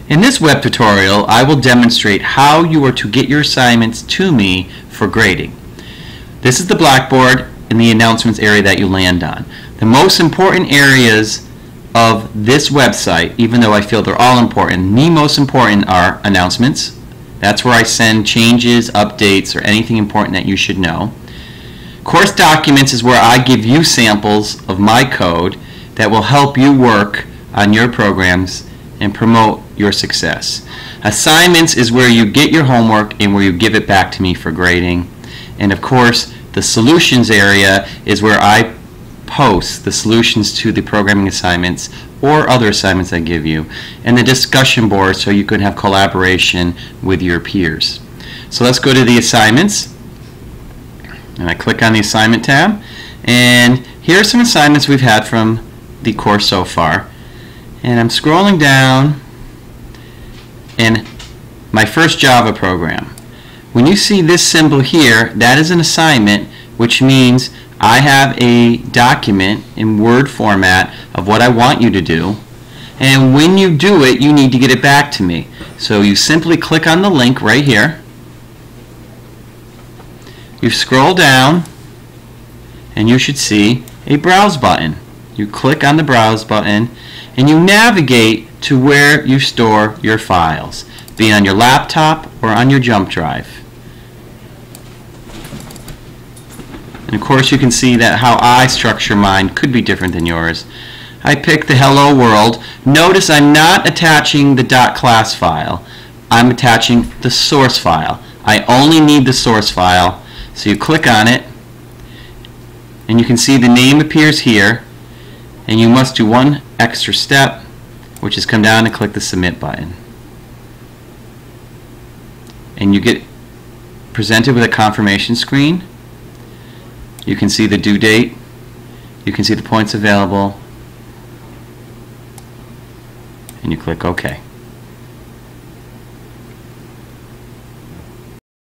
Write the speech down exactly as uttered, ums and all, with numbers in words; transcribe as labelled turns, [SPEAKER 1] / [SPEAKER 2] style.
[SPEAKER 1] In this web tutorial, I will demonstrate how you are to get your assignments to me for grading. This is the Blackboard in the announcements area that you land on. The most important areas of this website, even though I feel they're all important, the most important are announcements. That's where I send changes, updates, or anything important that you should know. Course documents is where I give you samples of my code that will help you work on your programs and promote your success. Assignments is where you get your homework and where you give it back to me for grading. And of course, the solutions area is where I post the solutions to the programming assignments or other assignments I give you, and the discussion board so you can have collaboration with your peers. So let's go to the assignments, and I click on the assignment tab, and here are some assignments we've had from the course so far. And I'm scrolling down, and my first Java program. When you see this symbol here, that is an assignment, which means I have a document in Word format of what I want you to do, and when you do it, you need to get it back to me. So you simply click on the link right here, you scroll down, and you should see a Browse button. You click on the Browse button, and you navigate to where you store your files, be it on your laptop or on your jump drive. And of course you can see that how I structure mine could be different than yours. I pick the Hello World. Notice I'm not attaching the .class file. I'm attaching the source file. I only need the source file. So you click on it, and you can see the name appears here, and you must do one extra step, which is come down and click the Submit button. And you get presented with a confirmation screen. You can see the due date, you can see the points available, and you click OK.